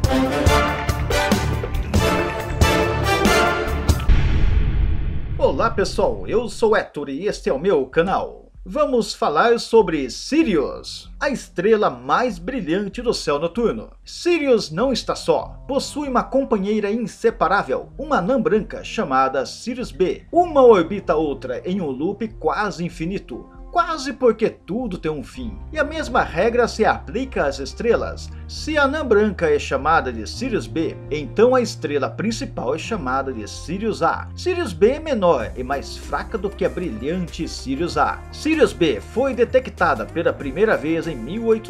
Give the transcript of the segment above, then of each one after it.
Olá pessoal, eu sou Héctor e este é o meu canal. Vamos falar sobre Sirius, a estrela mais brilhante do céu noturno. Sirius não está só, possui uma companheira inseparável, uma anã branca chamada Sirius B. Uma orbita a outra em um loop quase infinito. Quase porque tudo tem um fim. E a mesma regra se aplica às estrelas. Se a anã branca é chamada de Sirius B, então a estrela principal é chamada de Sirius A. Sirius B é menor e mais fraca do que a brilhante Sirius A. Sirius B foi detectada pela primeira vez em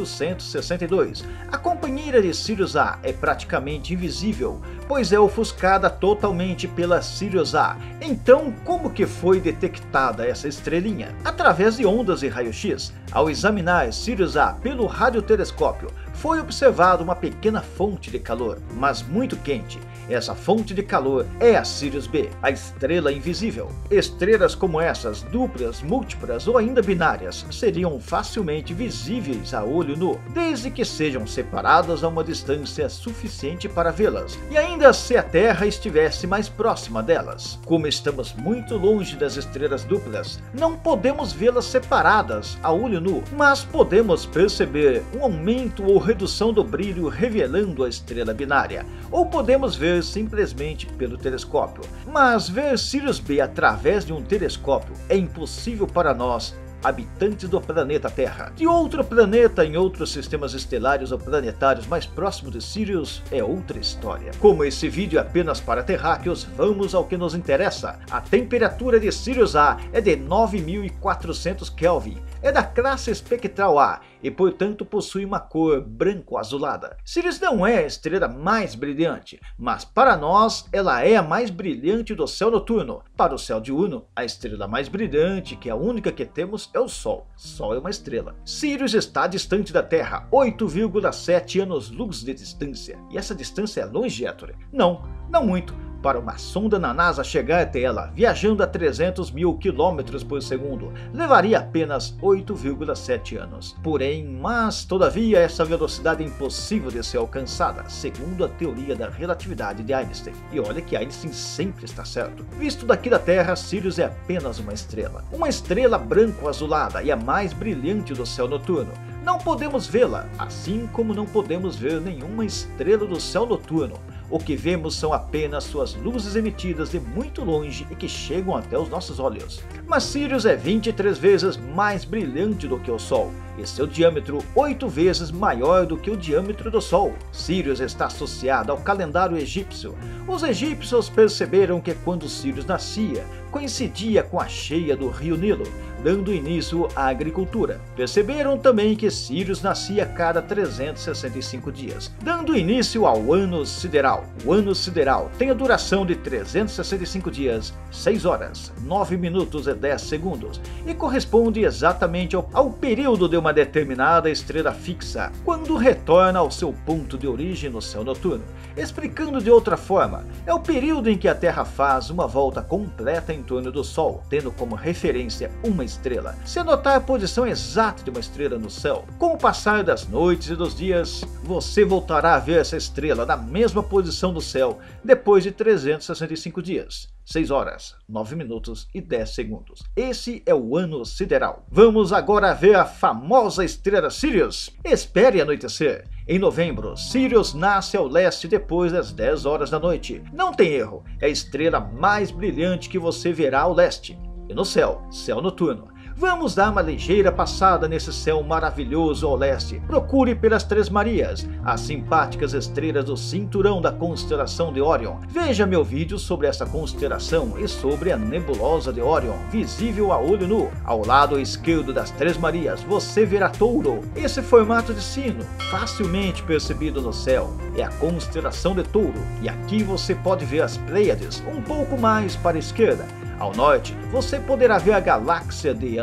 1862. A companheira de Sirius A é praticamente invisível, pois é ofuscada totalmente pela Sirius A. Então, como que foi detectada essa estrelinha? Através de ondas de raio-x. Ao examinar Sirius A pelo radiotelescópio, foi observada uma pequena fonte de calor, mas muito quente. Essa fonte de calor é a Sirius B, a estrela invisível. Estrelas como essas, duplas, múltiplas ou ainda binárias, seriam facilmente visíveis a olho nu, desde que sejam separadas a uma distância suficiente para vê-las, e ainda se a Terra estivesse mais próxima delas. Como estamos muito longe das estrelas duplas, não podemos vê-las separadas a olho nu, mas podemos perceber um aumento ou redução do brilho revelando a estrela binária, ou podemos ver simplesmente pelo telescópio. Mas ver Sirius B através de um telescópio é impossível para nós, habitantes do planeta Terra. De outro planeta em outros sistemas estelares ou planetários mais próximos de Sirius é outra história. Como esse vídeo é apenas para terráqueos, vamos ao que nos interessa. A temperatura de Sirius A é de 9400 Kelvin. É da classe espectral A e, portanto, possui uma cor branco-azulada. Sirius não é a estrela mais brilhante, mas para nós ela é a mais brilhante do céu noturno. Para o céu diurno, a estrela mais brilhante, que é a única que temos, é o Sol. Sol é uma estrela. Sirius está distante da Terra, 8,7 anos-luz de distância. E essa distância é longe, Héctor? Não muito. Para uma sonda na NASA chegar até ela, viajando a 300 mil km por segundo, levaria apenas 8,7 anos. Mas todavia essa velocidade é impossível de ser alcançada, segundo a teoria da relatividade de Einstein. E olha que Einstein sempre está certo. Visto daqui da Terra, Sirius é apenas uma estrela branco-azulada e a mais brilhante do céu noturno. Não podemos vê-la, assim como não podemos ver nenhuma estrela do céu noturno. O que vemos são apenas suas luzes emitidas de muito longe e que chegam até os nossos olhos. Mas Sirius é 23 vezes mais brilhante do que o Sol, e seu diâmetro 8 vezes maior do que o diâmetro do Sol. Sirius está associado ao calendário egípcio. Os egípcios perceberam que quando Sirius nascia, coincidia com a cheia do rio Nilo, dando início à agricultura. Perceberam também que Sirius nascia a cada 365 dias, dando início ao ano sideral. O ano sideral tem a duração de 365 dias, 6 horas, 9 minutos e 10 segundos, e corresponde exatamente ao período de uma determinada estrela fixa, quando retorna ao seu ponto de origem no céu noturno. Explicando de outra forma, é o período em que a Terra faz uma volta completa em torno do Sol, tendo como referência uma estrela. Se anotar a posição exata de uma estrela no céu, com o passar das noites e dos dias, você voltará a ver essa estrela na mesma posição do céu depois de 365 dias. 6 horas, 9 minutos e 10 segundos. Esse é o ano sideral. Vamos agora ver a famosa estrela Sirius. Espere anoitecer. Em novembro, Sirius nasce ao leste depois das 10 horas da noite. Não tem erro, é a estrela mais brilhante que você verá ao leste. E no céu, céu noturno. Vamos dar uma ligeira passada nesse céu maravilhoso ao leste. Procure pelas Três Marias, as simpáticas estrelas do cinturão da constelação de Órion. Veja meu vídeo sobre essa constelação e sobre a nebulosa de Órion, visível a olho nu. Ao lado esquerdo das Três Marias, você verá Touro. Esse formato de sino, facilmente percebido no céu, é a constelação de Touro. E aqui você pode ver as Pleiades, um pouco mais para a esquerda. Ao norte, você poderá ver a galáxia de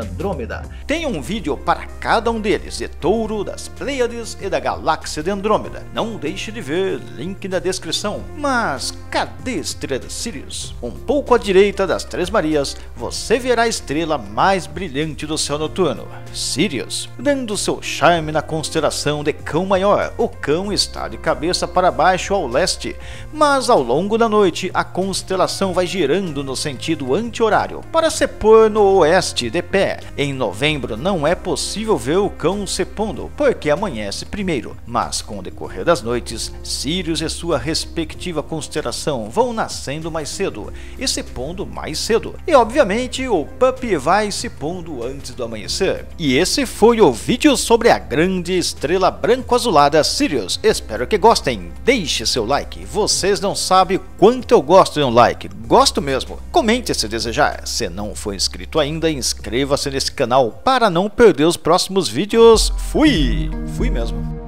Andrômeda. Tem um vídeo para cada um deles, de Touro, das Pleiades e da Galáxia de Andrômeda. Não deixe de ver, link na descrição. Mas cadê a estrela de Sirius? Um pouco à direita das Três Marias, você verá a estrela mais brilhante do céu noturno, Sirius, dando seu charme na constelação de Cão Maior. O Cão está de cabeça para baixo ao leste, mas ao longo da noite a constelação vai girando no sentido anti-horário para se pôr no oeste de pé. Em novembro não é possível ver o Cão se pondo, porque amanhece primeiro, mas com o decorrer das noites, Sirius e sua respectiva constelação vão nascendo mais cedo e se pondo mais cedo. E obviamente o Puppy vai se pondo antes do amanhecer. E esse foi o vídeo sobre a grande estrela branco-azulada Sirius. Espero que gostem. Deixe seu like. Vocês não sabem quanto eu gosto de um like. Gosto mesmo. Comente se desejar. Se não for inscrito ainda, inscreva-se nesse canal para não perder os próximos vídeos. Fui mesmo.